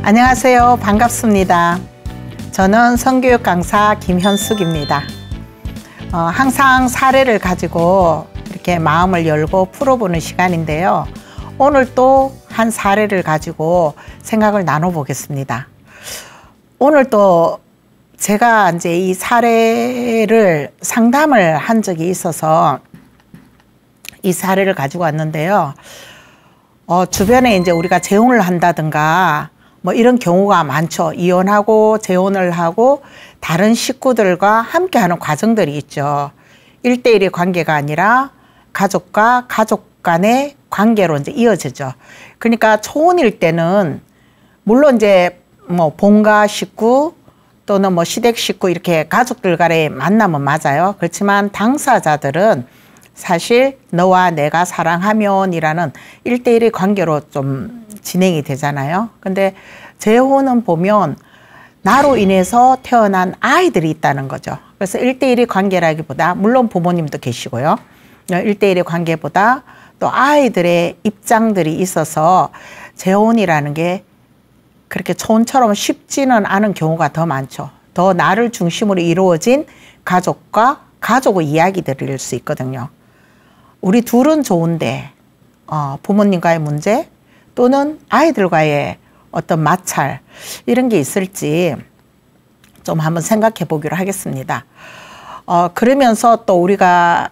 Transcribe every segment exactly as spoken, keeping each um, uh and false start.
안녕하세요. 반갑습니다. 저는 성교육 강사 김현숙입니다. 어, 항상 사례를 가지고 이렇게 마음을 열고 풀어보는 시간인데요. 오늘 또 한 사례를 가지고 생각을 나눠보겠습니다. 오늘 또 제가 이제 이 사례를 상담을 한 적이 있어서 이 사례를 가지고 왔는데요. 어, 주변에 이제 우리가 재혼을 한다든가 뭐 이런 경우가 많죠. 이혼하고 재혼을 하고 다른 식구들과 함께 하는 과정들이 있죠. 일대일의 관계가 아니라 가족과 가족 간의 관계로 이제 이어지죠. 그러니까 초혼일 때는 물론 이제 뭐 본가 식구 또는 뭐 시댁 식구 이렇게 가족들 간의 만남은 맞아요. 그렇지만 당사자들은 사실 너와 내가 사랑하면 이라는 일대일의 관계로 좀 진행이 되잖아요. 근데 재혼은 보면 나로 인해서 태어난 아이들이 있다는 거죠. 그래서 일대일의 관계라기보다 물론 부모님도 계시고요. 일대일의 관계보다 또 아이들의 입장들이 있어서 재혼이라는 게 그렇게 초혼처럼 쉽지는 않은 경우가 더 많죠. 더 나를 중심으로 이루어진 가족과 가족의 이야기들일 수 있거든요. 우리 둘은 좋은데 어, 부모님과의 문제 또는 아이들과의 어떤 마찰 이런 게 있을지 좀 한번 생각해 보기로 하겠습니다. 어, 그러면서 또 우리가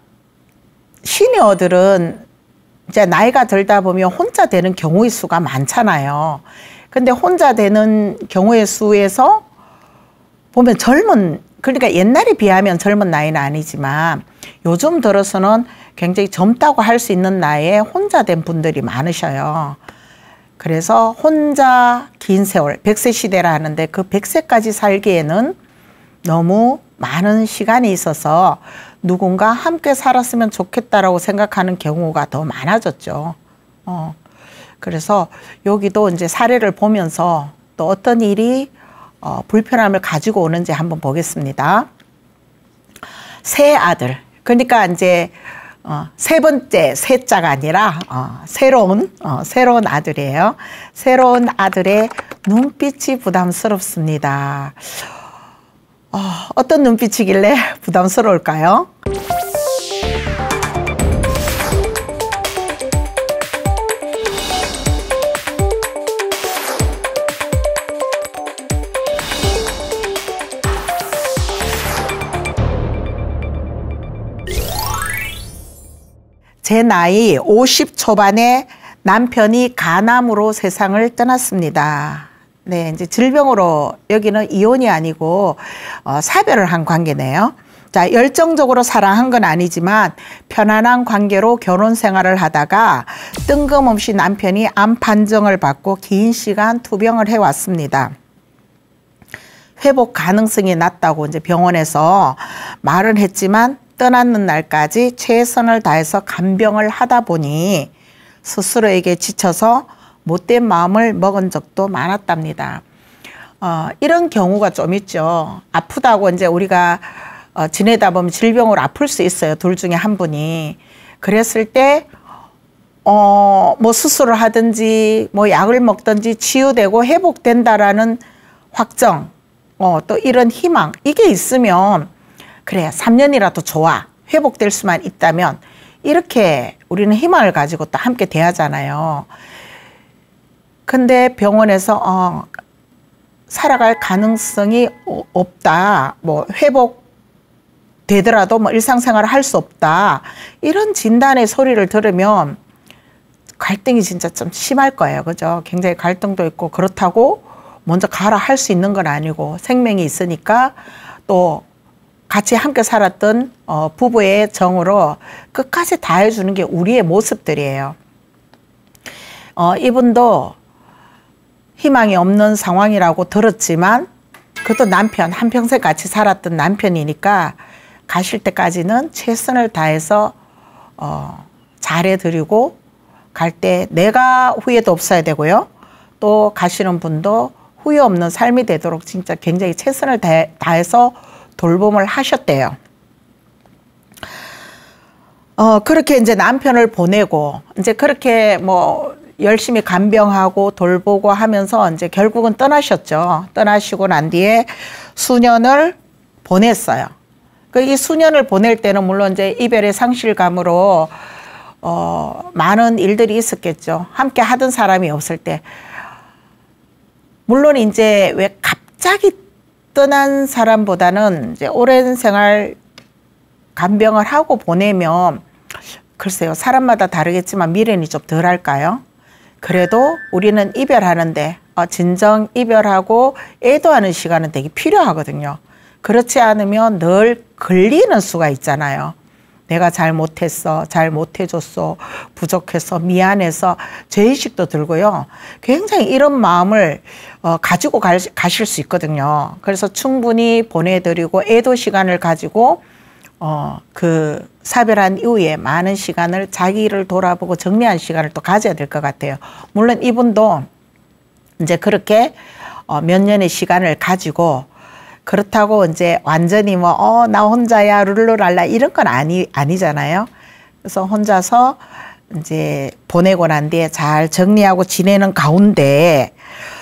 시니어들은 이제 나이가 들다 보면 혼자 되는 경우의 수가 많잖아요. 근데 혼자 되는 경우의 수에서 보면 젊은, 그러니까 옛날에 비하면 젊은 나이는 아니지만 요즘 들어서는 굉장히 젊다고 할 수 있는 나이에 혼자 된 분들이 많으셔요. 그래서 혼자 긴 세월, 백 세 시대라 하는데 그 백 세까지 살기에는 너무 많은 시간이 있어서 누군가 함께 살았으면 좋겠다라고 생각하는 경우가 더 많아졌죠. 어. 그래서 여기도 이제 사례를 보면서 또 어떤 일이 어, 불편함을 가지고 오는지 한번 보겠습니다. 새 아들, 그러니까 이제 어, 세 번째 세자가 아니라 어, 새로운 어, 새로운 아들이에요. 새로운 아들의 눈빛이 부담스럽습니다. 어, 어떤 눈빛이길래 부담스러울까요? 제 나이 오십 초반에 남편이 간암으로 세상을 떠났습니다. 네, 이제 질병으로 여기는 이혼이 아니고 어, 사별을 한 관계네요. 자, 열정적으로 사랑한 건 아니지만 편안한 관계로 결혼 생활을 하다가 뜬금없이 남편이 암 판정을 받고 긴 시간 투병을 해왔습니다. 회복 가능성이 낮다고 이제 병원에서 말은 했지만 떠나는 날까지 최선을 다해서 간병을 하다 보니 스스로에게 지쳐서 못된 마음을 먹은 적도 많았답니다. 어, 이런 경우가 좀 있죠. 아프다고 이제 우리가 어, 지내다 보면 질병으로 아플 수 있어요. 둘 중에 한 분이. 그랬을 때, 어, 뭐 수술을 하든지, 뭐 약을 먹든지 치유되고 회복된다라는 확정, 어, 또 이런 희망, 이게 있으면, 그래, 삼 년이라도 좋아. 회복될 수만 있다면, 이렇게 우리는 희망을 가지고 또 함께 대하잖아요. 근데 병원에서 어, 살아갈 가능성이 없다. 뭐 회복 되더라도 뭐 일상생활을 할 수 없다. 이런 진단의 소리를 들으면 갈등이 진짜 좀 심할 거예요. 그죠? 굉장히 갈등도 있고 그렇다고 먼저 가라 할 수 있는 건 아니고 생명이 있으니까 또 같이 함께 살았던 어, 부부의 정으로 끝까지 다 해주는 게 우리의 모습들이에요. 어, 이분도 희망이 없는 상황이라고 들었지만 그것도 남편, 한평생 같이 살았던 남편이니까 가실 때까지는 최선을 다해서 어, 잘해드리고 갈 때 내가 후회도 없어야 되고요. 또 가시는 분도 후회 없는 삶이 되도록 진짜 굉장히 최선을 다해서 돌봄을 하셨대요. 어, 그렇게 이제 남편을 보내고 이제 그렇게 뭐 열심히 간병하고 돌보고 하면서 이제 결국은 떠나셨죠. 떠나시고 난 뒤에 수년을 보냈어요. 그 이 수년을 보낼 때는 물론 이제 이별의 상실감으로 어, 많은 일들이 있었겠죠. 함께 하던 사람이 없을 때. 물론 이제 왜 갑자기 떠난 사람보다는 이제 오랜 생활 간병을 하고 보내면 글쎄요, 사람마다 다르겠지만 미련이 좀 덜 할까요? 그래도 우리는 이별하는데 어, 진정 이별하고 애도하는 시간은 되게 필요하거든요. 그렇지 않으면 늘 걸리는 수가 있잖아요. 내가 잘 못했어, 잘 못해줬어, 부족해서, 미안해서 죄의식도 들고요. 굉장히 이런 마음을 어, 가지고 갈, 가실 수 있거든요. 그래서 충분히 보내드리고 애도 시간을 가지고 어, 그 사별한 이후에 많은 시간을 자기를 돌아보고 정리한 시간을 또 가져야 될 것 같아요. 물론 이분도 이제 그렇게 어, 몇 년의 시간을 가지고 그렇다고 이제 완전히 뭐, 어, 나 혼자야, 룰루랄라 이런 건 아니, 아니잖아요. 그래서 혼자서 이제 보내고 난 뒤에 잘 정리하고 지내는 가운데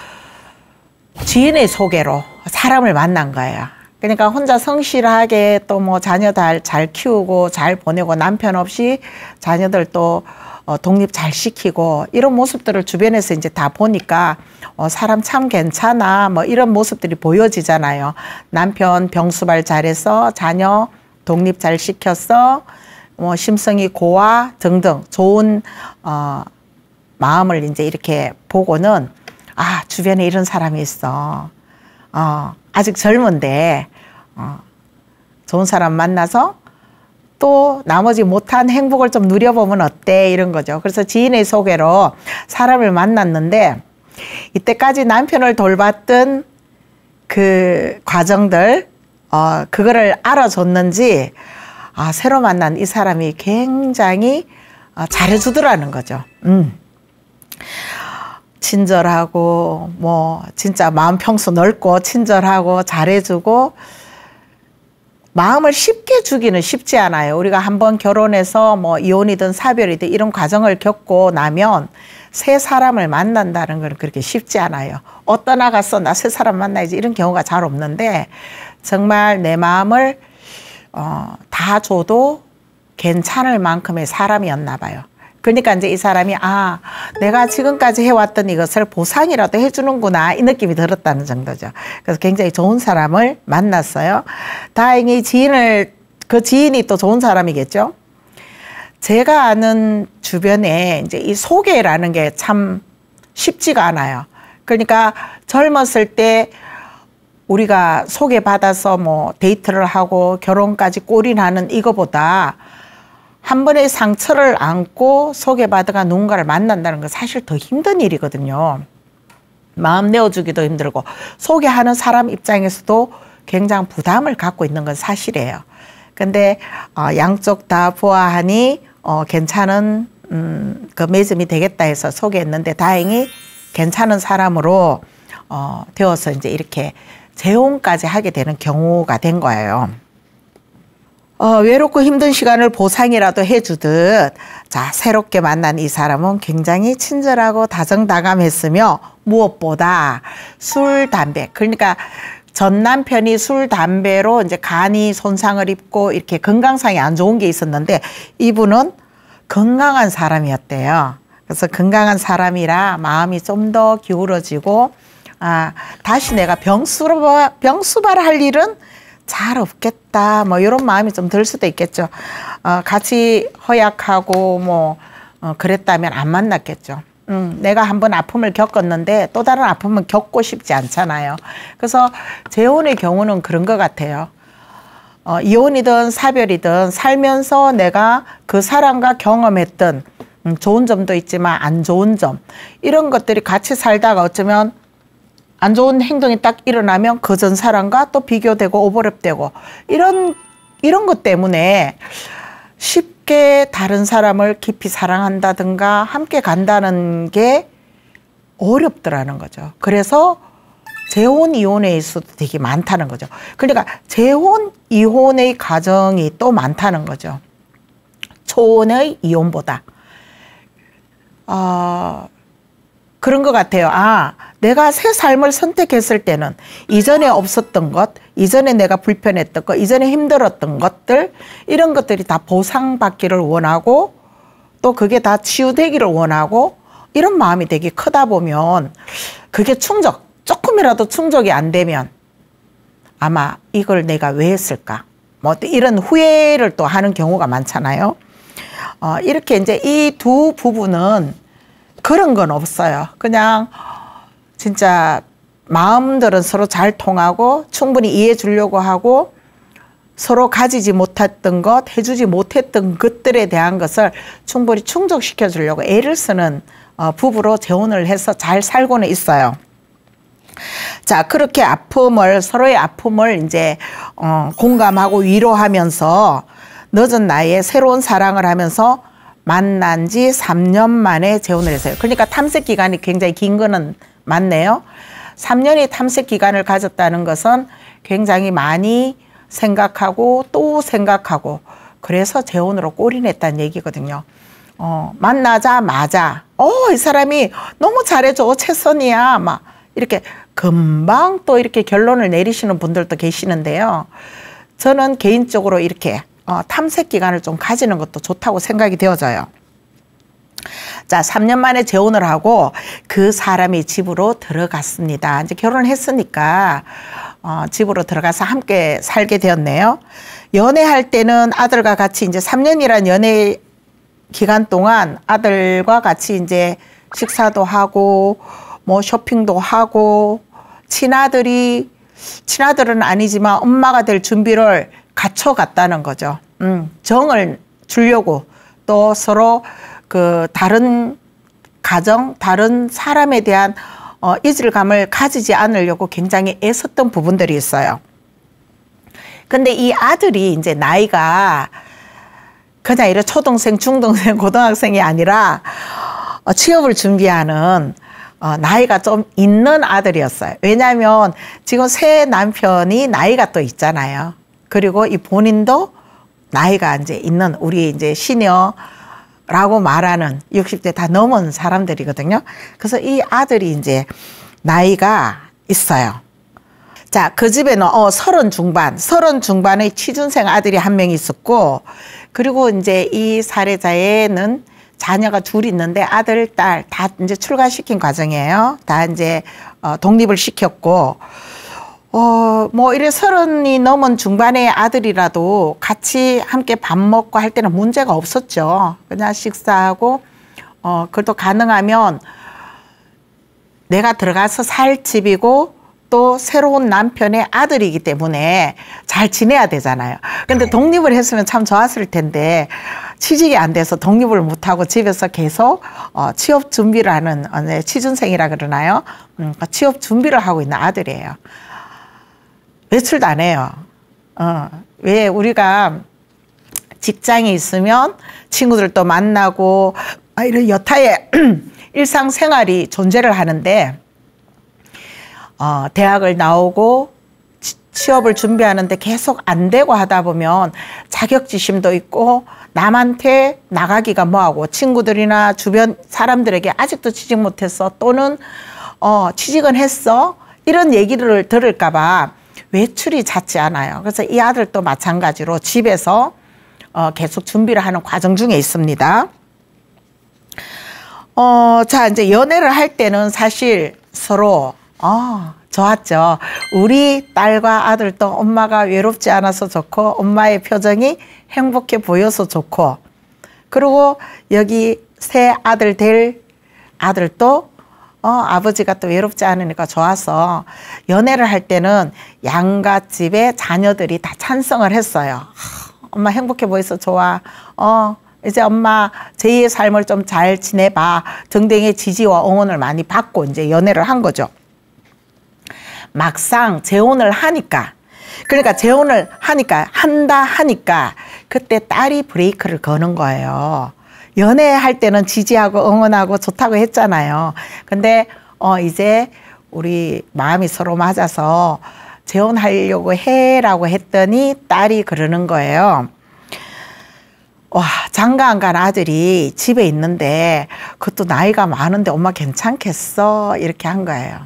지인의 소개로 사람을 만난 거예요. 그러니까 혼자 성실하게 또 뭐 자녀 잘 키우고 잘 보내고 남편 없이 자녀들 또 어, 독립 잘 시키고 이런 모습들을 주변에서 이제 다 보니까 어, 사람 참 괜찮아 뭐 이런 모습들이 보여지잖아요. 남편 병수발 잘해서 자녀 독립 잘 시켰어 뭐 심성이 고와 등등 좋은 어, 마음을 이제 이렇게 보고는 아 주변에 이런 사람이 있어. 어, 아직 젊은데 어, 좋은 사람 만나서 또 나머지 못한 행복을 좀 누려보면 어때 이런 거죠. 그래서 지인의 소개로 사람을 만났는데 이때까지 남편을 돌봤던 그 과정들 어, 그거를 알아줬는지 아, 새로 만난 이 사람이 굉장히 어, 잘해주더라는 거죠. 음. 친절하고 뭐 진짜 마음 평수 넓고 친절하고 잘해주고 마음을 쉽게 주기는 쉽지 않아요. 우리가 한번 결혼해서 뭐 이혼이든 사별이든 이런 과정을 겪고 나면 새 사람을 만난다는 건 그렇게 쉽지 않아요. 어 떠나갔어 나 새 사람 만나야지 이런 경우가 잘 없는데 정말 내 마음을 어, 다 줘도 괜찮을 만큼의 사람이었나 봐요. 그러니까 이제 이 사람이 아 내가 지금까지 해왔던 이것을 보상이라도 해주는구나 이 느낌이 들었다는 정도죠. 그래서 굉장히 좋은 사람을 만났어요. 다행히 지인을 그 지인이 또 좋은 사람이겠죠. 제가 아는 주변에 이제 이 소개라는 게 참 쉽지가 않아요. 그러니까 젊었을 때 우리가 소개받아서 뭐 데이트를 하고 결혼까지 골인하는 이거보다 한 번의 상처를 안고 소개받아가 누군가를 만난다는 건 사실 더 힘든 일이거든요. 마음 내어주기도 힘들고 소개하는 사람 입장에서도 굉장히 부담을 갖고 있는 건 사실이에요. 근데 어, 양쪽 다 보아하니 어, 괜찮은 음, 그 맺음이 되겠다 해서 소개했는데 다행히 괜찮은 사람으로 어, 되어서 이제 이렇게 재혼까지 하게 되는 경우가 된 거예요. 어, 외롭고 힘든 시간을 보상이라도 해주듯 자 새롭게 만난 이 사람은 굉장히 친절하고 다정다감했으며 무엇보다 술, 담배 그러니까 전 남편이 술, 담배로 이제 간이 손상을 입고 이렇게 건강상이 안 좋은 게 있었는데 이분은 건강한 사람이었대요. 그래서 건강한 사람이라 마음이 좀 더 기울어지고 아 다시 내가 병수바, 병수발할 일은 잘 없겠다 뭐 이런 마음이 좀 들 수도 있겠죠. 어, 같이 허약하고 뭐 어, 그랬다면 안 만났겠죠. 음, 내가 한번 아픔을 겪었는데 또 다른 아픔은 겪고 싶지 않잖아요. 그래서 재혼의 경우는 그런 것 같아요. 어, 이혼이든 사별이든 살면서 내가 그 사람과 경험했던 음, 좋은 점도 있지만 안 좋은 점 이런 것들이 같이 살다가 어쩌면 안 좋은 행동이 딱 일어나면 그 전 사람과 또 비교되고 오버랩되고 이런 이런 것 때문에 쉽게 다른 사람을 깊이 사랑한다든가 함께 간다는 게 어렵더라는 거죠. 그래서 재혼 이혼의 수도 되게 많다는 거죠. 그러니까 재혼 이혼의 가정이 또 많다는 거죠. 초혼의 이혼보다. 어, 그런 것 같아요. 아, 내가 새 삶을 선택했을 때는 이전에 없었던 것, 이전에 내가 불편했던 것, 이전에 힘들었던 것들, 이런 것들이 다 보상받기를 원하고 또 그게 다 치유되기를 원하고 이런 마음이 되게 크다 보면 그게 충족, 조금이라도 충족이 안 되면 아마 이걸 내가 왜 했을까? 뭐 이런 후회를 또 하는 경우가 많잖아요. 어, 이렇게 이제 이 두 부부는 그런 건 없어요. 그냥 진짜 마음들은 서로 잘 통하고 충분히 이해해 주려고 하고 서로 가지지 못했던 것, 해주지 못했던 것들에 대한 것을 충분히 충족시켜 주려고 애를 쓰는 어, 부부로 재혼을 해서 잘 살고는 있어요. 자, 그렇게 아픔을, 서로의 아픔을 이제 어, 공감하고 위로하면서 늦은 나이에 새로운 사랑을 하면서 만난 지 삼 년 만에 재혼을 했어요. 그러니까 탐색 기간이 굉장히 긴 거는 맞네요. 삼 년의 탐색 기간을 가졌다는 것은 굉장히 많이 생각하고 또 생각하고 그래서 재혼으로 골인했다는 얘기거든요. 어, 만나자마자 어, 이 사람이 너무 잘해줘, 최선이야, 막 이렇게 금방 또 이렇게 결론을 내리시는 분들도 계시는데요. 저는 개인적으로 이렇게 어, 탐색 기간을 좀 가지는 것도 좋다고 생각이 되어져요. 자, 삼 년 만에 재혼을 하고 그 사람이 집으로 들어갔습니다. 이제 결혼했으니까 어, 집으로 들어가서 함께 살게 되었네요. 연애할 때는 아들과 같이 이제 삼 년이란 연애 기간 동안 아들과 같이 이제 식사도 하고 뭐 쇼핑도 하고 친아들이 친아들은 아니지만 엄마가 될 준비를 갖춰갔다는 거죠. 음, 정을 주려고 또 서로 그 다른 가정, 다른 사람에 대한 어, 이질감을 가지지 않으려고 굉장히 애썼던 부분들이 있어요. 근데 이 아들이 이제 나이가 그냥 이런 초등생, 중등생, 고등학생이 아니라 어, 취업을 준비하는 어, 나이가 좀 있는 아들이었어요. 왜냐하면 지금 새 남편이 나이가 또 있잖아요. 그리고 이 본인도 나이가 이제 있는 우리 이제 시녀라고 말하는 육십 대 다 넘은 사람들이거든요. 그래서 이 아들이 이제 나이가 있어요. 자, 그 집에는 어, 서른 중반, 서른 중반의 취준생 아들이 한 명 있었고, 그리고 이제 이 사례자에는 자녀가 둘 있는데 아들, 딸 다 이제 출가시킨 과정이에요. 다 이제 어, 독립을 시켰고, 어, 뭐 이래 서른이 넘은 중반의 아들이라도 같이 함께 밥 먹고 할 때는 문제가 없었죠. 그냥 식사하고, 어, 그래도 가능하면 내가 들어가서 살 집이고 또 새로운 남편의 아들이기 때문에 잘 지내야 되잖아요. 근데 독립을 했으면 참 좋았을 텐데 취직이 안 돼서 독립을 못하고 집에서 계속 어, 취업 준비를 하는 어, 네, 취준생이라 그러나요? 음, 취업 준비를 하고 있는 아들이에요. 외출도 안 해요. 어, 왜 우리가 직장에 있으면 친구들도 만나고 아, 이런 여타의 일상생활이 존재를 하는데 어, 대학을 나오고 취업을 준비하는데 계속 안 되고 하다 보면 자격지심도 있고 남한테 나가기가 뭐하고 친구들이나 주변 사람들에게 아직도 취직 못했어 또는 어, 취직은 했어 이런 얘기를 들을까 봐 외출이 잦지 않아요. 그래서 이 아들도 마찬가지로 집에서 어, 계속 준비를 하는 과정 중에 있습니다. 어, 자, 이제 연애를 할 때는 사실 서로 어, 좋았죠. 우리 딸과 아들도 엄마가 외롭지 않아서 좋고 엄마의 표정이 행복해 보여서 좋고 그리고 여기 새 아들 될 아들도 어, 아버지가 또 외롭지 않으니까 좋아서 연애를 할 때는 양가 집의 자녀들이 다 찬성을 했어요. 엄마 행복해 보여서 좋아. 어, 이제 엄마 제이의 삶을 좀 잘 지내봐. 등등의 지지와 응원을 많이 받고 이제 연애를 한 거죠. 막상 재혼을 하니까 그러니까 재혼을 하니까 한다 하니까 그때 딸이 브레이크를 거는 거예요. 연애할 때는 지지하고 응원하고 좋다고 했잖아요. 근데 어 이제 우리 마음이 서로 맞아서 재혼하려고 해라고 했더니 딸이 그러는 거예요. 와, 장가 안 간 아들이 집에 있는데 그것도 나이가 많은데 엄마 괜찮겠어? 이렇게 한 거예요.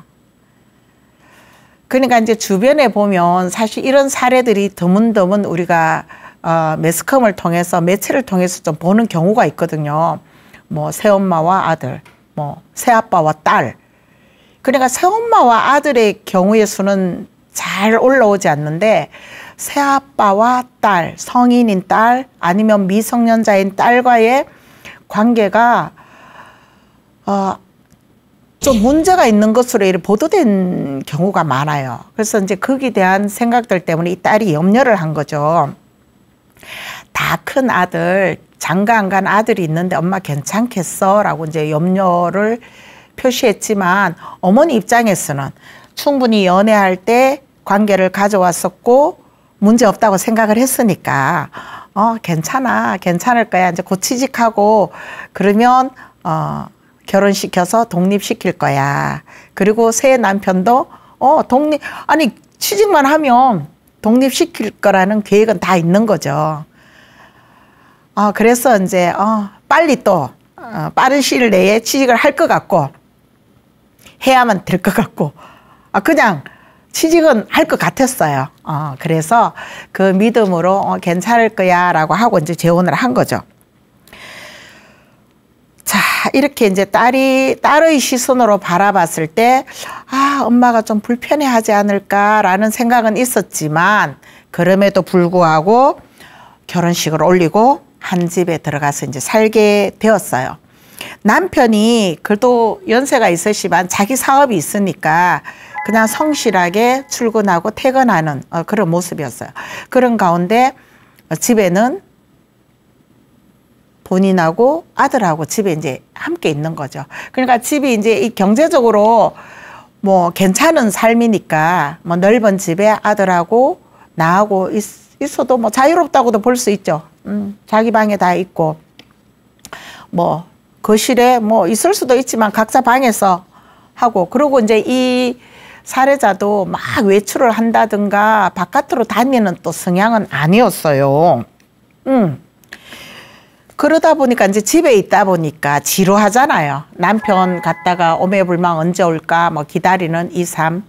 그러니까 이제 주변에 보면 사실 이런 사례들이 드문드문 우리가 어, 매스컴을 통해서 매체를 통해서 좀 보는 경우가 있거든요. 뭐 새엄마와 아들, 뭐 새아빠와 딸. 그러니까 새엄마와 아들의 경우의 수는 잘 올라오지 않는데 새아빠와 딸, 성인인 딸 아니면 미성년자인 딸과의 관계가 어, 좀 문제가 있는 것으로 이렇게 보도된 경우가 많아요. 그래서 이제 거기에 대한 생각들 때문에 이 딸이 염려를 한 거죠. 다 큰 아들, 장가 안 간 아들이 있는데 엄마 괜찮겠어? 라고 이제 염려를 표시했지만 어머니 입장에서는 충분히 연애할 때 관계를 가져왔었고 문제 없다고 생각을 했으니까 어 괜찮아 괜찮을 거야 이제 곧 취직하고 그러면 어 결혼시켜서 독립시킬 거야. 그리고 새 남편도 어 독립 아니 취직만 하면 독립시킬 거라는 계획은 다 있는 거죠. 어 그래서 이제 어 빨리 또 어, 빠른 시일 내에 취직을 할 것 같고 해야만 될 것 같고 아 그냥 취직은 할 것 같았어요. 어, 그래서 그 믿음으로 어, 괜찮을 거야 라고 하고 이제 재혼을 한 거죠. 자, 이렇게 이제 딸이, 딸의 시선으로 바라봤을 때, 아, 엄마가 좀 불편해하지 않을까라는 생각은 있었지만, 그럼에도 불구하고 결혼식을 올리고 한 집에 들어가서 이제 살게 되었어요. 남편이 그래도 연세가 있으시지만 자기 사업이 있으니까 그냥 성실하게 출근하고 퇴근하는 어, 그런 모습이었어요. 그런 가운데 집에는 본인하고 아들하고 집에 이제 함께 있는 거죠. 그러니까 집이 이제 이 경제적으로 뭐 괜찮은 삶이니까 뭐 넓은 집에 아들하고 나하고 있, 있어도 뭐 자유롭다고도 볼 수 있죠. 음, 자기 방에 다 있고 뭐 거실에 뭐 있을 수도 있지만 각자 방에서 하고 그러고 이제 이 사례자도 막 외출을 한다든가 바깥으로 다니는 또 성향은 아니었어요. 음. 그러다 보니까 이제 집에 있다 보니까 지루하잖아요. 남편 갔다가 오매불망 언제 올까 뭐 기다리는 이 삶.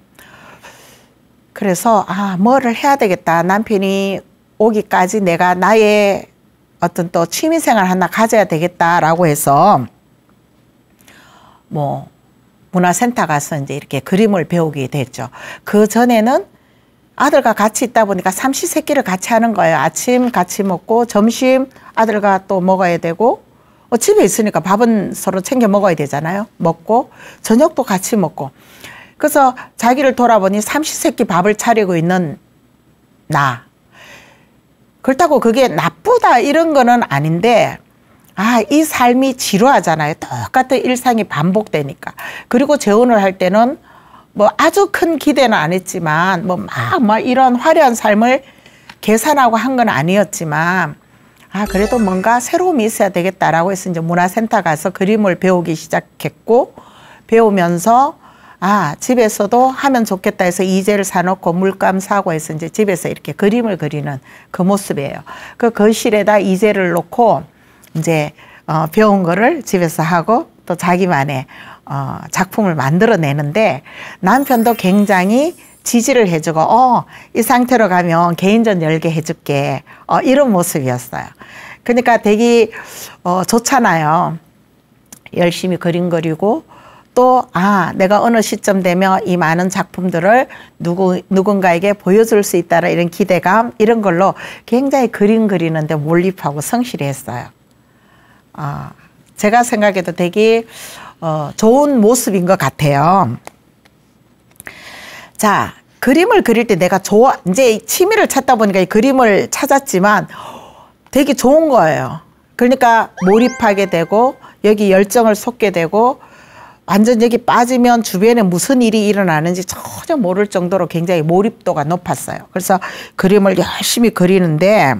그래서 아 뭐를 해야 되겠다. 남편이 오기까지 내가 나의 어떤 또 취미생활 하나 가져야 되겠다라고 해서 뭐 문화센터 가서 이제 이렇게 그림을 배우게 됐죠. 그 전에는 아들과 같이 있다 보니까 삼시세끼를 같이 하는 거예요. 아침 같이 먹고 점심 아들과 또 먹어야 되고 어, 집에 있으니까 밥은 서로 챙겨 먹어야 되잖아요. 먹고 저녁도 같이 먹고 그래서 자기를 돌아보니 삼시세끼 밥을 차리고 있는 나. 그렇다고 그게 나쁘다 이런 거는 아닌데 아, 이 삶이 지루하잖아요. 똑같은 일상이 반복되니까. 그리고 재혼을 할 때는 뭐 아주 큰 기대는 안 했지만 뭐 막 막 이런 화려한 삶을 계산하고 한 건 아니었지만 아 그래도 뭔가 새로움이 있어야 되겠다라고 해서 이제 문화센터 가서 그림을 배우기 시작했고 배우면서 아 집에서도 하면 좋겠다 해서 이젤을 사놓고 물감 사고 해서 이제 집에서 이렇게 그림을 그리는 그 모습이에요. 그 거실에다 이젤을 놓고 이제 어, 배운 거를 집에서 하고 또 자기만의 어, 작품을 만들어내는데 남편도 굉장히 지지를 해주고 어, 이 상태로 가면 개인전 열게 해줄게 어, 이런 모습이었어요. 그러니까 되게 어, 좋잖아요. 열심히 그림 그리고 또 아 내가 어느 시점 되면 이 많은 작품들을 누구, 누군가에게 보여줄 수 있다는 이런 기대감 이런 걸로 굉장히 그림 그리는데 몰입하고 성실히 했어요. 어, 제가 생각해도 되게 어, 좋은 모습인 것 같아요. 자, 그림을 그릴 때 내가 좋아, 이제 취미를 찾다 보니까 이 그림을 찾았지만 되게 좋은 거예요. 그러니까 몰입하게 되고 여기 열정을 쏟게 되고 완전 여기 빠지면 주변에 무슨 일이 일어나는지 전혀 모를 정도로 굉장히 몰입도가 높았어요. 그래서 그림을 열심히 그리는데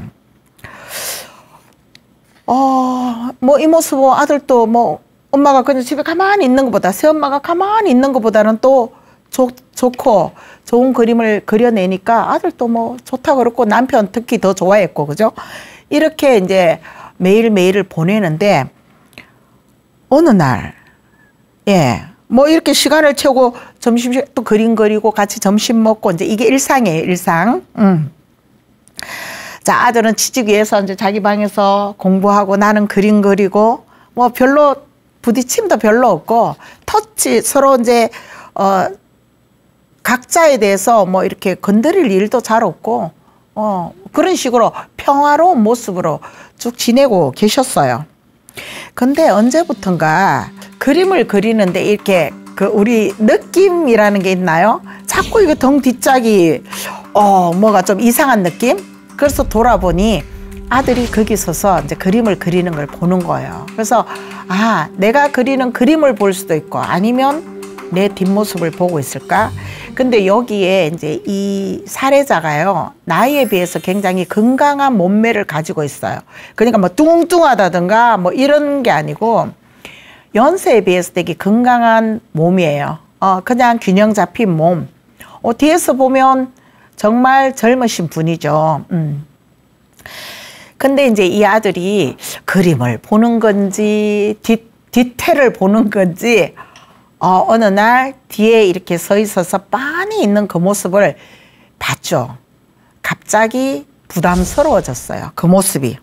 어, 뭐 이 모습 뭐 아들도 뭐 엄마가 그냥 집에 가만히 있는 것보다 새엄마가 가만히 있는 것보다는 또 좋, 좋고 좋은 그림을 그려내니까 아들도 뭐 좋다 그렇고 남편 특히 더 좋아했고 그죠? 이렇게 이제 매일매일을 보내는데 어느 날, 예, 뭐 이렇게 시간을 채우고 점심 또 그림 그리고 같이 점심 먹고 이제 이게 일상이에요, 일상. 음. 자, 아들은 취직 위해서 이제 자기 방에서 공부하고 나는 그림 그리고 뭐 별로 부딪힘도 별로 없고 터치 서로 이제 어 각자에 대해서 뭐 이렇게 건드릴 일도 잘 없고 어 그런 식으로 평화로운 모습으로 쭉 지내고 계셨어요. 근데 언제부턴가 그림을 그리는데 이렇게 그 우리 느낌이라는 게 있나요? 자꾸 이거 등 뒤짝이 어 뭐가 좀 이상한 느낌? 그래서 돌아보니 아들이 거기 서서 이제 그림을 그리는 걸 보는 거예요. 그래서 아, 내가 그리는 그림을 볼 수도 있고 아니면 내 뒷모습을 보고 있을까? 근데 여기에 이제 이 사례자가요, 나이에 비해서 굉장히 건강한 몸매를 가지고 있어요. 그러니까 뭐 뚱뚱하다든가 뭐 이런 게 아니고 연세에 비해서 되게 건강한 몸이에요. 어, 그냥 균형 잡힌 몸. 어, 뒤에서 보면 정말 젊으신 분이죠. 음. 근데 이제 이 아들이 그림을 보는 건지 뒤, 뒤태를 보는 건지 어, 어느 날 뒤에 이렇게 서 있어서 빤히 있는 그 모습을 봤죠. 갑자기 부담스러워졌어요. 그 모습이.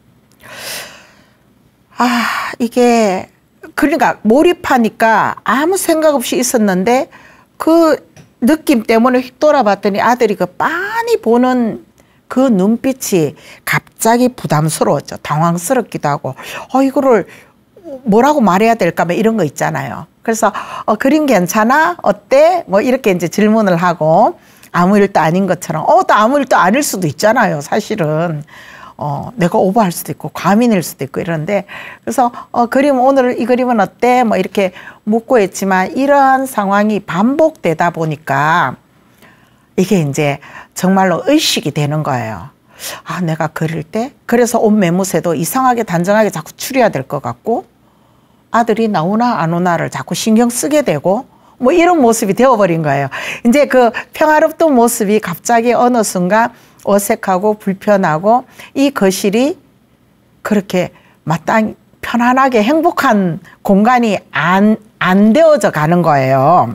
아, 이게 그러니까 몰입하니까 아무 생각 없이 있었는데 그 느낌 때문에 휙 돌아봤더니 아들이 그 빤히 보는 그 눈빛이 갑자기 부담스러웠죠. 당황스럽기도 하고 어 이거를 뭐라고 말해야 될까 뭐 이런 거 있잖아요. 그래서 어, 그림 괜찮아? 어때? 뭐 이렇게 이제 질문을 하고 아무 일도 아닌 것처럼 어, 또 아무 일도 아닐 수도 있잖아요. 사실은 어, 내가 오버할 수도 있고 과민일 수도 있고 이러는데 그래서 어, 그림 오늘 이 그림은 어때? 뭐 이렇게 묻고 했지만 이러한 상황이 반복되다 보니까 이게 이제 정말로 의식이 되는 거예요. 아, 내가 그릴 때 그래서 옷 매무새도 이상하게 단정하게 자꾸 추려야 될 것 같고 아들이 나오나 안 오나를 자꾸 신경 쓰게 되고 뭐 이런 모습이 되어버린 거예요. 이제 그 평화롭던 모습이 갑자기 어느 순간 어색하고 불편하고 이 거실이 그렇게 마땅히 편안하게 행복한 공간이 안, 안 되어져 가는 거예요.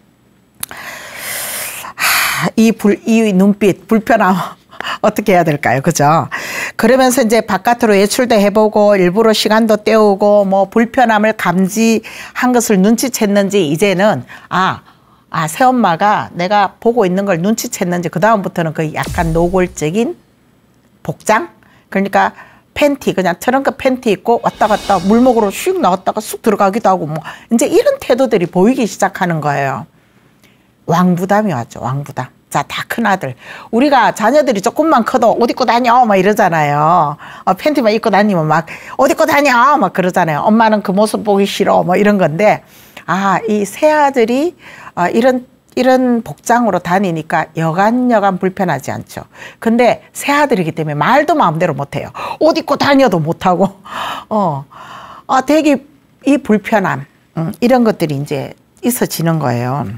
하, 이, 불, 이 눈빛, 불편함 어떻게 해야 될까요? 그죠? 그러면서 이제 바깥으로 외출도 해보고 일부러 시간도 때우고 뭐 불편함을 감지한 것을 눈치챘는지 이제는 아, 아, 새엄마가 내가 보고 있는 걸 눈치챘는지 그 다음부터는 그 약간 노골적인 복장? 그러니까 팬티, 그냥 트렁크 팬티 입고 왔다 갔다 물먹으로 슉 나왔다가 쑥 들어가기도 하고 뭐 이제 이런 태도들이 보이기 시작하는 거예요. 왕부담이 왔죠, 왕부담. 자, 다 큰아들. 우리가 자녀들이 조금만 커도 옷 입고 다녀 막 이러잖아요. 어, 팬티만 입고 다니면 막 옷 입고 다녀 막 그러잖아요. 엄마는 그 모습 보기 싫어 뭐 이런 건데 아, 이 새아들이 어, 이런 이런 복장으로 다니니까 여간여간 불편하지 않죠. 근데 새아들이기 때문에 말도 마음대로 못해요. 옷 입고 다녀도 못하고 어, 어 되게 이 불편함 음, 이런 것들이 이제 있어지는 거예요.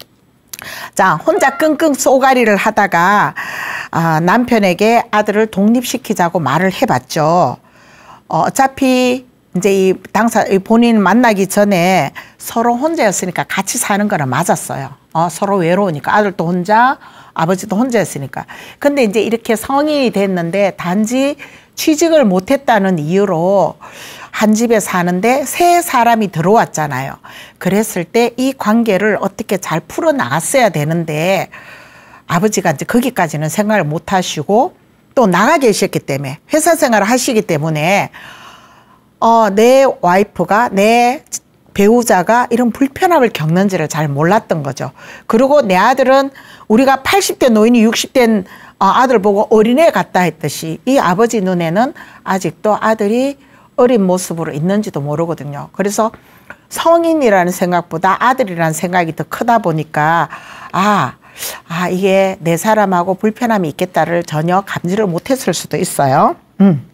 자, 혼자 끙끙 쏘가리를 하다가 아, 남편에게 아들을 독립시키자고 말을 해봤죠. 어, 어차피 이제 이 당사 이 본인 만나기 전에 서로 혼자였으니까 같이 사는 거는 맞았어요. 어, 서로 외로우니까 아들도 혼자, 아버지도 혼자였으니까. 근데 이제 이렇게 성인이 됐는데 단지 취직을 못했다는 이유로 한 집에 사는데 새 사람이 들어왔잖아요. 그랬을 때 이 관계를 어떻게 잘 풀어 나갔어야 되는데 아버지가 이제 거기까지는 생각을 못 하시고 또 나가 계셨기 때문에 회사 생활을 하시기 때문에 어, 내 와이프가 내 배우자가 이런 불편함을 겪는지를 잘 몰랐던 거죠. 그리고 내 아들은 우리가 팔십 대 노인이 육십 대 아들 보고 어린애 같다 했듯이 이 아버지 눈에는 아직도 아들이 어린 모습으로 있는지도 모르거든요. 그래서 성인이라는 생각보다 아들이라는 생각이 더 크다 보니까 아, 아 이게 내 사람하고 불편함이 있겠다를 전혀 감지를 못했을 수도 있어요. 음.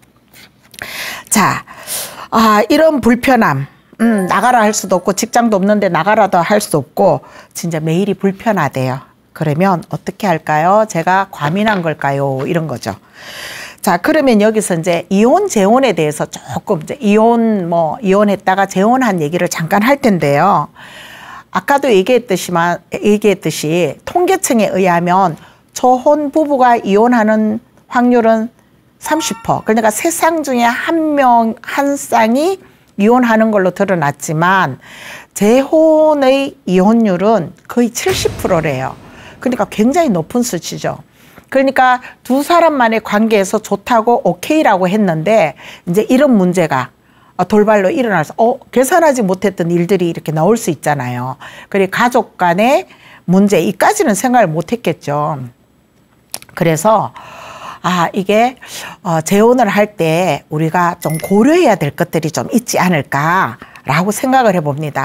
자, 아, 이런 불편함 음, 나가라 할 수도 없고 직장도 없는데 나가라도 할 수 없고 진짜 매일이 불편하대요. 그러면 어떻게 할까요? 제가 과민한 걸까요? 이런 거죠. 자, 그러면 여기서 이제 이혼 재혼에 대해서 조금 이제 이혼 뭐 이혼했다가 재혼한 얘기를 잠깐 할 텐데요. 아까도 얘기했듯이만 얘기했듯이 통계청에 의하면 초혼 부부가 이혼하는 확률은 삼십 퍼센트. 그러니까 세 쌍 중에 한 명, 한 쌍이 이혼하는 걸로 드러났지만 재혼의 이혼율은 거의 칠십 퍼센트래요. 그러니까 굉장히 높은 수치죠. 그러니까 두 사람만의 관계에서 좋다고 오케이라고 했는데 이제 이런 문제가 돌발로 일어나서 어, 계산하지 못했던 일들이 이렇게 나올 수 있잖아요. 그리고 가족 간의 문제, 이까지는 생각을 못했겠죠. 그래서 아, 이게 어, 재혼을 할 때 우리가 좀 고려해야 될 것들이 좀 있지 않을까라고 생각을 해봅니다.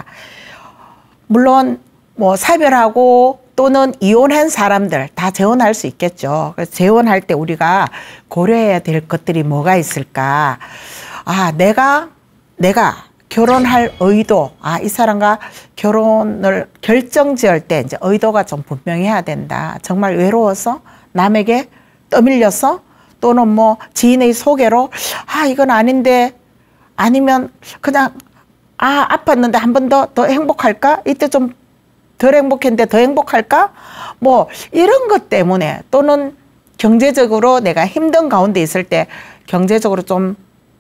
물론 뭐 사별하고 또는 이혼한 사람들 다 재혼할 수 있겠죠. 그래서 재혼할 때 우리가 고려해야 될 것들이 뭐가 있을까? 아, 내가 내가 결혼할 의도, 아, 이 사람과 결혼을 결정지을 때 이제 의도가 좀 분명해야 된다. 정말 외로워서 남에게 떠밀려서 또는 뭐 지인의 소개로 아, 이건 아닌데, 아니면 그냥 아, 아팠는데 한 번 더 더 행복할까? 이때 좀 덜 행복했는데 더 행복할까? 뭐 이런 것 때문에, 또는 경제적으로 내가 힘든 가운데 있을 때 경제적으로 좀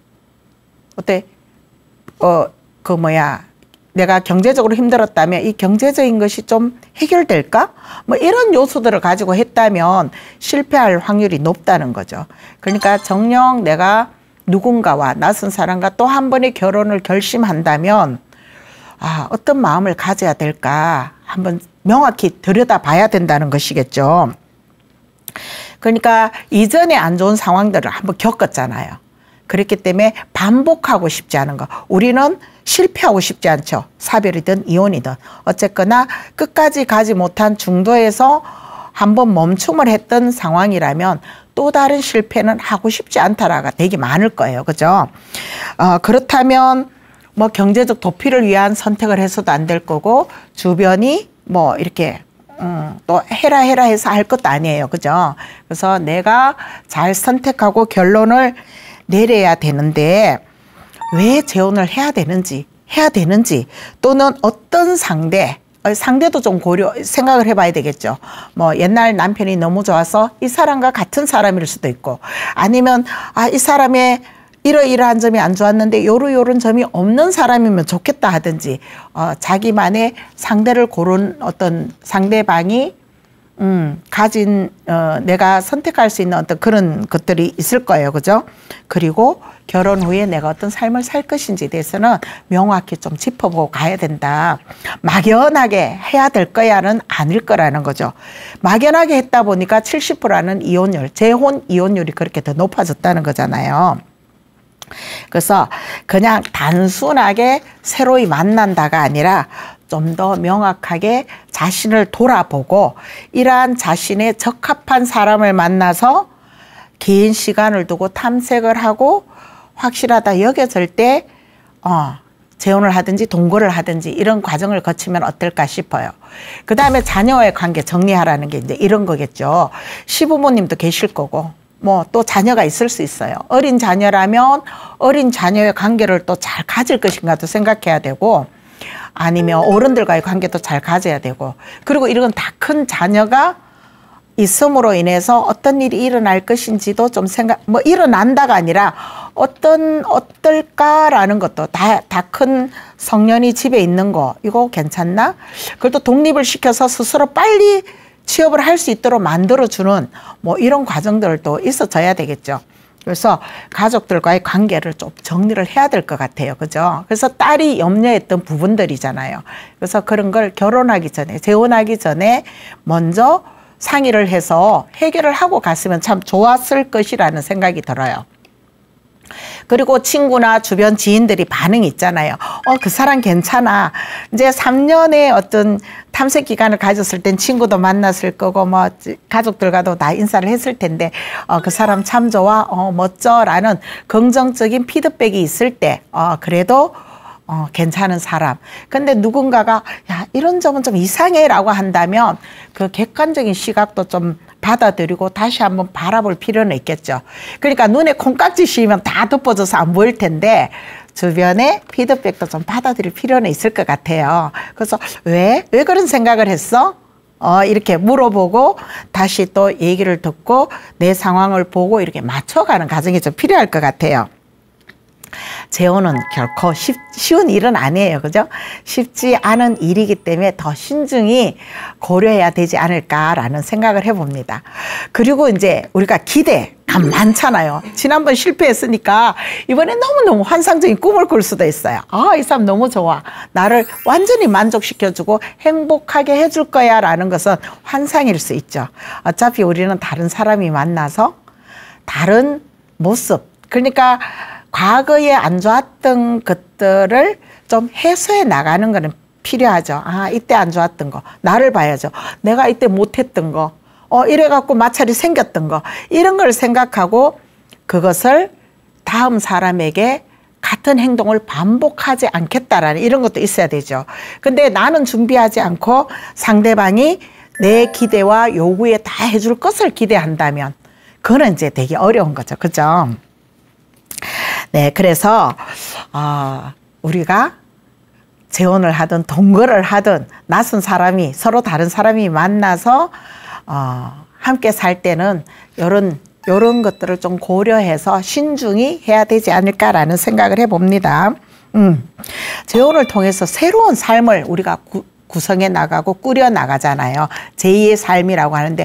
어때? 어, 그 뭐야, 내가 경제적으로 힘들었다면 이 경제적인 것이 좀 해결될까? 뭐 이런 요소들을 가지고 했다면 실패할 확률이 높다는 거죠. 그러니까 정녕 내가 누군가와 낯선 사람과 또 한 번의 결혼을 결심한다면 아, 어떤 마음을 가져야 될까 한번 명확히 들여다봐야 된다는 것이겠죠. 그러니까 이전에 안 좋은 상황들을 한번 겪었잖아요. 그렇기 때문에 반복하고 싶지 않은 거. 우리는 실패하고 싶지 않죠. 사별이든 이혼이든. 어쨌거나 끝까지 가지 못한 중도에서 한번 멈춤을 했던 상황이라면 또 다른 실패는 하고 싶지 않다라가 되게 많을 거예요. 그죠? 어, 그렇다면 뭐 경제적 도피를 위한 선택을 해서도 안 될 거고, 주변이 뭐 이렇게 음, 또 해라 해라 해서 할 것도 아니에요. 그죠? 그래서 내가 잘 선택하고 결론을 내려야 되는데 왜 재혼을 해야 되는지 해야 되는지 또는 어떤 상대 상대도 좀 고려 생각을 해봐야 되겠죠. 뭐 옛날 남편이 너무 좋아서 이 사람과 같은 사람일 수도 있고, 아니면 아, 이 사람의 이러이러한 점이 안 좋았는데 요런 요런 점이 없는 사람이면 좋겠다 하든지, 어, 자기만의 상대를 고른 어떤 상대방이 음, 가진, 어, 내가 선택할 수 있는 어떤 그런 것들이 있을 거예요. 그죠? 그리고 결혼 후에 내가 어떤 삶을 살 것인지에 대해서는 명확히 좀 짚어보고 가야 된다. 막연하게 해야 될 거야는 아닐 거라는 거죠. 막연하게 했다 보니까 칠십 퍼센트라는 이혼율, 재혼 이혼율이 그렇게 더 높아졌다는 거잖아요. 그래서 그냥 단순하게 새로이 만난다가 아니라 좀 더 명확하게 자신을 돌아보고 이러한 자신의 적합한 사람을 만나서 긴 시간을 두고 탐색을 하고 확실하다 여겨질 때 어, 재혼을 하든지 동거를 하든지 이런 과정을 거치면 어떨까 싶어요. 그 다음에 자녀와의 관계 정리하라는 게 이제 이런 거겠죠. 시부모님도 계실 거고 뭐 또 자녀가 있을 수 있어요. 어린 자녀라면 어린 자녀의 관계를 또 잘 가질 것인가도 생각해야 되고, 아니면 어른들과의 관계도 잘 가져야 되고, 그리고 이런 다 큰 자녀가 있음으로 인해서 어떤 일이 일어날 것인지도 좀 생각, 뭐 일어난다가 아니라 어떤, 어떨까라는 것도 다, 다 큰 성년이 집에 있는 거, 이거 괜찮나? 그걸 또 독립을 시켜서 스스로 빨리 취업을 할 수 있도록 만들어주는 뭐 이런 과정들을 또 있어져야 되겠죠. 그래서 가족들과의 관계를 좀 정리를 해야 될 것 같아요. 그죠? 그래서 딸이 염려했던 부분들이잖아요. 그래서 그런 걸 결혼하기 전에, 재혼하기 전에 먼저 상의를 해서 해결을 하고 갔으면 참 좋았을 것이라는 생각이 들어요. 그리고 친구나 주변 지인들이 반응이 있잖아요. 어, 그 사람 괜찮아. 이제 삼 년의 어떤 탐색 기간을 가졌을 땐 친구도 만났을 거고, 뭐, 가족들과도 다 인사를 했을 텐데, 어, 그 사람 참 좋아. 어, 멋져. 라는 긍정적인 피드백이 있을 때, 어, 그래도, 어, 괜찮은 사람. 근데 누군가가 야, 이런 점은 좀 이상해 라고 한다면 그 객관적인 시각도 좀 받아들이고 다시 한번 바라볼 필요는 있겠죠. 그러니까 눈에 콩깍지 씌우면 다 덮어져서 안 보일 텐데 주변에 피드백도 좀 받아들일 필요는 있을 것 같아요. 그래서 왜? 왜 그런 생각을 했어? 어, 이렇게 물어보고 다시 또 얘기를 듣고 내 상황을 보고 이렇게 맞춰가는 과정이 좀 필요할 것 같아요. 재혼은 결코 쉽, 쉬운 일은 아니에요. 그죠? 쉽지 않은 일이기 때문에 더 신중히 고려해야 되지 않을까라는 생각을 해봅니다. 그리고 이제 우리가 기대감 많잖아요. 지난번 실패했으니까 이번에 너무너무 환상적인 꿈을 꿀 수도 있어요. 아, 이 사람 너무 좋아. 나를 완전히 만족시켜주고 행복하게 해줄 거야 라는 것은 환상일 수 있죠. 어차피 우리는 다른 사람이 만나서 다른 모습, 그러니까 과거에 안 좋았던 것들을 좀 해소해 나가는 거는 필요하죠. 아, 이때 안 좋았던 거. 나를 봐야죠. 내가 이때 못했던 거. 어, 이래갖고 마찰이 생겼던 거. 이런 걸 생각하고 그것을 다음 사람에게 같은 행동을 반복하지 않겠다라는 이런 것도 있어야 되죠. 근데 나는 준비하지 않고 상대방이 내 기대와 요구에 다 해줄 것을 기대한다면 그거는 이제 되게 어려운 거죠. 그죠? 네, 그래서 어, 우리가 재혼을 하든 동거를 하든 낯선 사람이 서로 다른 사람이 만나서 어, 함께 살 때는 이런 이런 것들을 좀 고려해서 신중히 해야 되지 않을까라는 생각을 해봅니다. 음, 재혼을 통해서 새로운 삶을 우리가 구, 구성해 나가고 꾸려 나가잖아요. 제이의 삶이라고 하는데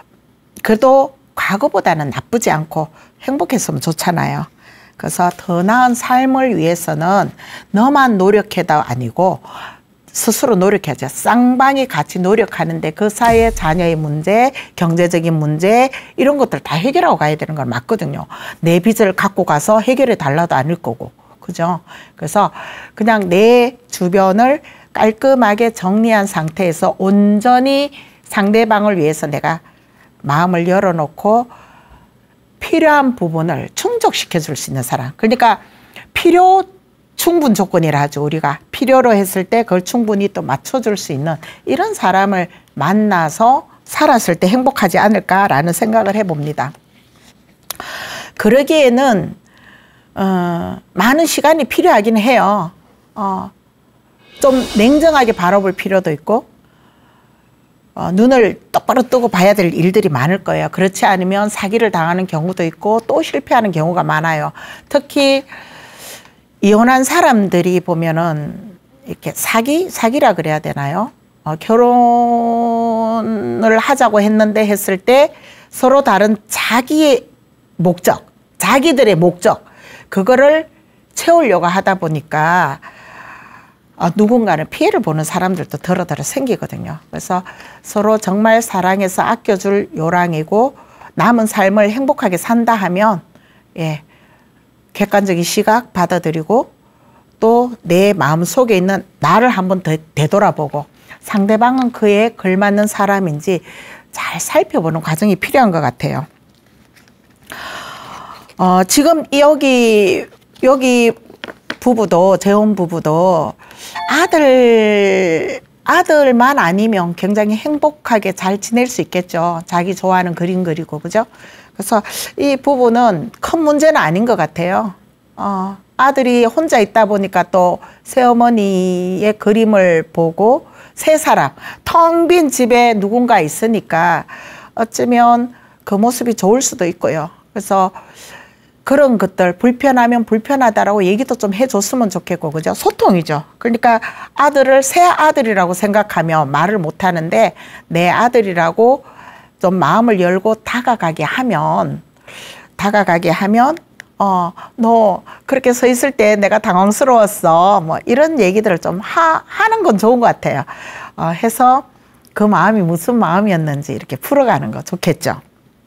그래도 과거보다는 나쁘지 않고 행복했으면 좋잖아요. 그래서 더 나은 삶을 위해서는 너만 노력해도 아니고 스스로 노력해야죠. 쌍방이 같이 노력하는데 그 사이에 자녀의 문제, 경제적인 문제 이런 것들 다 해결하고 가야 되는 건 맞거든요. 내 빚을 갖고 가서 해결해 달라도 아닐 거고. 그죠? 그래서 그냥 내 주변을 깔끔하게 정리한 상태에서 온전히 상대방을 위해서 내가 마음을 열어놓고 필요한 부분을 충족시켜 줄 수 있는 사람. 그러니까 필요 충분 조건이라 하죠. 우리가 필요로 했을 때 그걸 충분히 또 맞춰줄 수 있는 이런 사람을 만나서 살았을 때 행복하지 않을까라는 생각을 해봅니다. 그러기에는 어, 많은 시간이 필요하긴 해요. 어, 좀 냉정하게 바라볼 필요도 있고 어, 눈을 똑바로 뜨고 봐야 될 일들이 많을 거예요. 그렇지 않으면 사기를 당하는 경우도 있고 또 실패하는 경우가 많아요. 특히 이혼한 사람들이 보면은 이렇게 사기? 사기라 그래야 되나요? 어, 결혼을 하자고 했는데 했을 때 서로 다른 자기의 목적, 자기들의 목적, 그거를 채우려고 하다 보니까 어, 누군가는 피해를 보는 사람들도 더러더러 생기거든요. 그래서 서로 정말 사랑해서 아껴줄 요랑이고 남은 삶을 행복하게 산다 하면 예, 객관적인 시각 받아들이고 또 내 마음속에 있는 나를 한번 더 되돌아보고 상대방은 그에 걸맞는 사람인지 잘 살펴보는 과정이 필요한 것 같아요. 어, 지금 여기 여기 부부도 재혼 부부도 아들 아들만 아니면 굉장히 행복하게 잘 지낼 수 있겠죠. 자기 좋아하는 그림 그리고 그죠? 그래서 이 부부는 큰 문제는 아닌 것 같아요. 어, 아들이 혼자 있다 보니까 또 새어머니의 그림을 보고 세 사람 텅 빈 집에 누군가 있으니까 어쩌면 그 모습이 좋을 수도 있고요. 그래서 그런 것들 불편하면 불편하다라고 얘기도 좀 해줬으면 좋겠고 그죠? 소통이죠. 그러니까 아들을 새 아들이라고 생각하며 말을 못하는데 내 아들이라고 좀 마음을 열고 다가가게 하면 다가가게 하면 어, 너 그렇게 서 있을 때 내가 당황스러웠어. 뭐 이런 얘기들을 좀 하, 하는 건 좋은 것 같아요. 어, 해서 그 마음이 무슨 마음이었는지 이렇게 풀어가는 거 좋겠죠.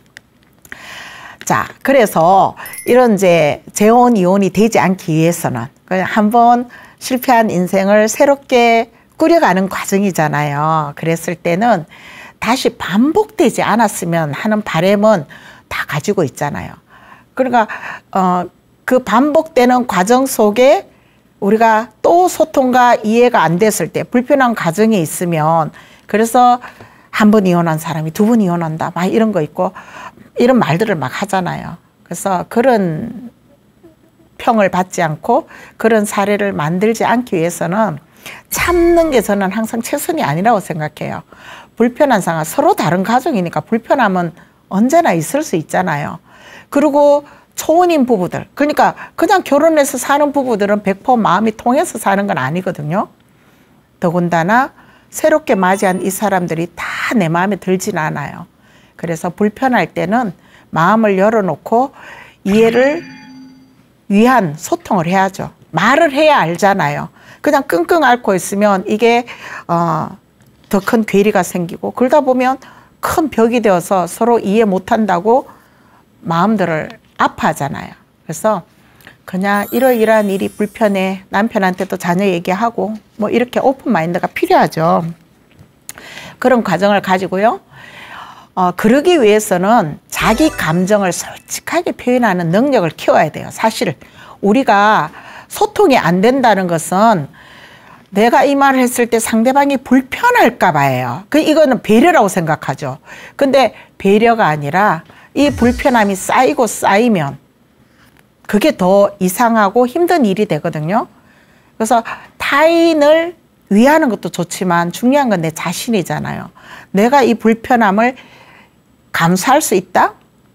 자, 그래서 이런 이제 재혼, 이혼이 되지 않기 위해서는 한번 실패한 인생을 새롭게 꾸려가는 과정이잖아요. 그랬을 때는 다시 반복되지 않았으면 하는 바람은 다 가지고 있잖아요. 그러니까 어, 그 반복되는 과정 속에 우리가 또 소통과 이해가 안 됐을 때 불편한 가정이 있으면 그래서 한 번 이혼한 사람이 두 번 이혼한다 막 이런 거 있고 이런 말들을 막 하잖아요. 그래서 그런 평을 받지 않고 그런 사례를 만들지 않기 위해서는 참는 게 저는 항상 최선이 아니라고 생각해요. 불편한 상황, 서로 다른 가정이니까 불편함은 언제나 있을 수 있잖아요. 그리고 초혼인 부부들, 그러니까 그냥 결혼해서 사는 부부들은 백 퍼센트 마음이 통해서 사는 건 아니거든요. 더군다나 새롭게 맞이한 이 사람들이 다 내 마음에 들진 않아요. 그래서 불편할 때는 마음을 열어놓고 이해를 위한 소통을 해야죠. 말을 해야 알잖아요. 그냥 끙끙 앓고 있으면 이게 어, 더 큰 괴리가 생기고 그러다 보면 큰 벽이 되어서 서로 이해 못한다고 마음들을 아파하잖아요. 그래서 그냥 이러이러한 일이 불편해. 남편한테도 자녀 얘기하고 뭐 이렇게 오픈 마인드가 필요하죠. 그런 과정을 가지고요. 어, 그러기 위해서는 자기 감정을 솔직하게 표현하는 능력을 키워야 돼요. 사실 우리가 소통이 안 된다는 것은 내가 이 말을 했을 때 상대방이 불편할까 봐요. 그 이거는 배려라고 생각하죠. 근데 배려가 아니라 이 불편함이 쌓이고 쌓이면 그게 더 이상하고 힘든 일이 되거든요. 그래서 타인을 위하는 것도 좋지만 중요한 건 내 자신이잖아요. 내가 이 불편함을 감수할 수 있다?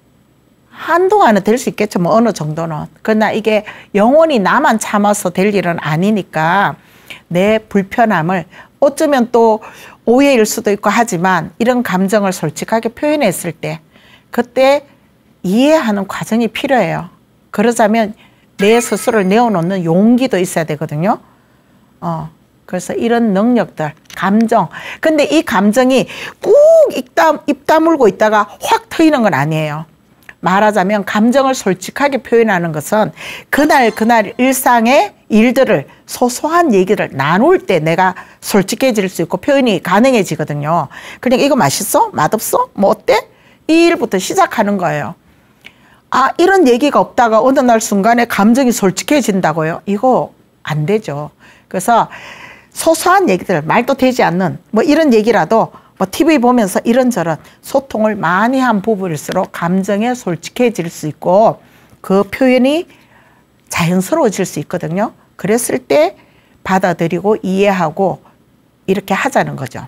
한동안은 될 수 있겠죠. 뭐 어느 정도는. 그러나 이게 영원히 나만 참아서 될 일은 아니니까 내 불편함을 어쩌면 또 오해일 수도 있고 하지만 이런 감정을 솔직하게 표현했을 때 그때 이해하는 과정이 필요해요. 그러자면 내 스스로를 내어놓는 용기도 있어야 되거든요. 어, 그래서 이런 능력들, 감정. 근데 이 감정이 꾹 입, 다, 입 다물고 있다가 확 트이는 건 아니에요. 말하자면 감정을 솔직하게 표현하는 것은 그날 그날 일상의 일들을 소소한 얘기를 나눌 때 내가 솔직해질 수 있고 표현이 가능해지거든요. 그러니까 이거 맛있어? 맛없어? 뭐 어때? 이 일부터 시작하는 거예요. 아, 이런 얘기가 없다가 어느 날 순간에 감정이 솔직해진다고요? 이거 안 되죠. 그래서 소소한 얘기들, 말도 되지 않는 뭐 이런 얘기라도 뭐 티비 보면서 이런저런 소통을 많이 한 부부일수록 감정에 솔직해질 수 있고 그 표현이 자연스러워질 수 있거든요. 그랬을 때 받아들이고 이해하고 이렇게 하자는 거죠.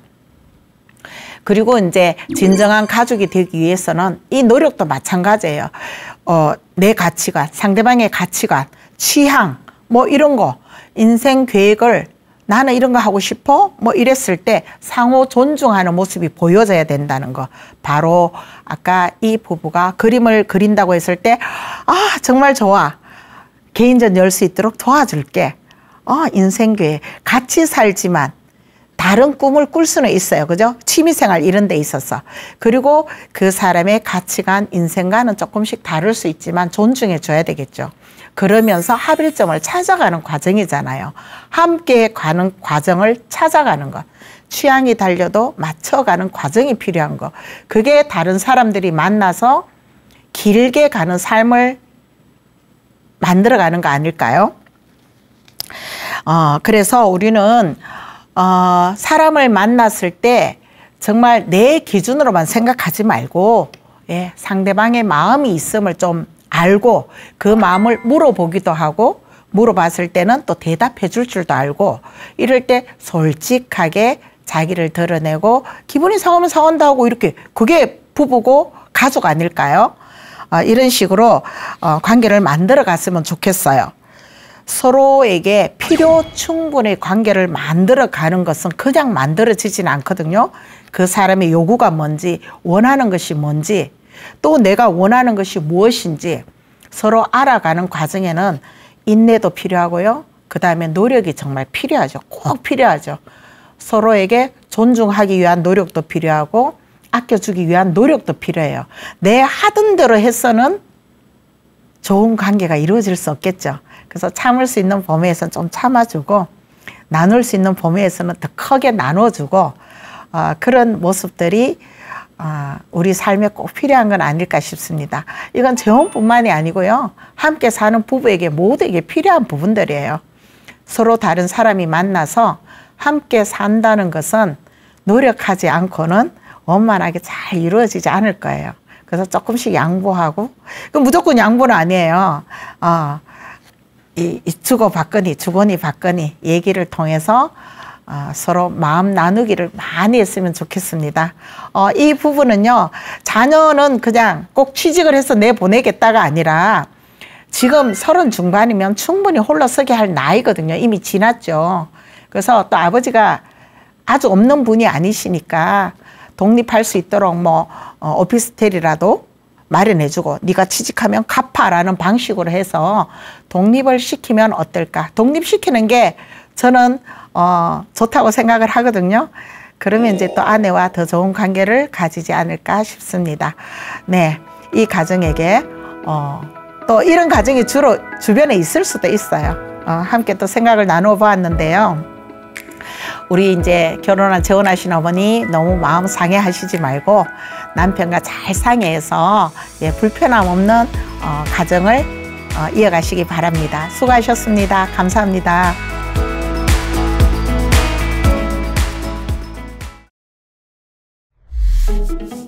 그리고 이제 진정한 가족이 되기 위해서는 이 노력도 마찬가지예요. 어, 내 가치관, 상대방의 가치관, 취향, 뭐 이런 거, 인생 계획을 나는 이런 거 하고 싶어? 뭐 이랬을 때 상호 존중하는 모습이 보여져야 된다는 거. 바로 아까 이 부부가 그림을 그린다고 했을 때 아, 정말 좋아. 개인전 열 수 있도록 도와줄게. 어, 인생 계획. 같이 살지만 다른 꿈을 꿀 수는 있어요. 그죠? 취미생활 이런 데 있어서. 그리고 그 사람의 가치관, 인생과는 조금씩 다를 수 있지만 존중해 줘야 되겠죠. 그러면서 합일점을 찾아가는 과정이잖아요. 함께 가는 과정을 찾아가는 것. 취향이 달려도 맞춰가는 과정이 필요한 거. 그게 다른 사람들이 만나서 길게 가는 삶을 만들어가는 거 아닐까요? 어, 그래서 우리는 어, 사람을 만났을 때 정말 내 기준으로만 생각하지 말고 예, 상대방의 마음이 있음을 좀 알고 그 마음을 물어보기도 하고 물어봤을 때는 또 대답해 줄 줄도 알고 이럴 때 솔직하게 자기를 드러내고 기분이 상하면 상한다 하고 이렇게 그게 부부고 가족 아닐까요? 어, 이런 식으로 어, 관계를 만들어 갔으면 좋겠어요. 서로에게 필요 충분의 관계를 만들어 가는 것은 그냥 만들어지지는 않거든요. 그 사람의 요구가 뭔지 원하는 것이 뭔지 또 내가 원하는 것이 무엇인지 서로 알아가는 과정에는 인내도 필요하고요. 그 다음에 노력이 정말 필요하죠. 꼭 필요하죠. 서로에게 존중하기 위한 노력도 필요하고 아껴주기 위한 노력도 필요해요. 내 하던 대로 해서는 좋은 관계가 이루어질 수 없겠죠. 그래서 참을 수 있는 범위에서는 좀 참아주고 나눌 수 있는 범위에서는 더 크게 나눠주고 어, 그런 모습들이 어, 우리 삶에 꼭 필요한 건 아닐까 싶습니다. 이건 재혼뿐만이 아니고요. 함께 사는 부부에게 모두에게 필요한 부분들이에요. 서로 다른 사람이 만나서 함께 산다는 것은 노력하지 않고는 원만하게 잘 이루어지지 않을 거예요. 그래서 조금씩 양보하고, 그 무조건 양보는 아니에요. 어, 이, 이 주고받거니 주거니 받거니 얘기를 통해서 어, 서로 마음 나누기를 많이 했으면 좋겠습니다. 어, 이 부분은요, 자녀는 그냥 꼭 취직을 해서 내보내겠다가 아니라 지금 서른 중반이면 충분히 홀로 서게 할 나이거든요. 이미 지났죠. 그래서 또 아버지가 아주 없는 분이 아니시니까 독립할 수 있도록 뭐 어, 오피스텔이라도 마련해주고 네가 취직하면 갚아라는 방식으로 해서 독립을 시키면 어떨까. 독립시키는 게 저는 어, 좋다고 생각을 하거든요. 그러면 이제 또 아내와 더 좋은 관계를 가지지 않을까 싶습니다. 네, 이 가정에게 어, 또 이런 가정이 주로 주변에 있을 수도 있어요. 어, 함께 또 생각을 나누어 보았는데요. 우리 이제 결혼한 재혼하신 어머니 너무 마음 상해하시지 말고 남편과 잘 상의해서 예, 불편함 없는 어, 가정을 어, 이어가시기 바랍니다. 수고하셨습니다. 감사합니다. Thank you.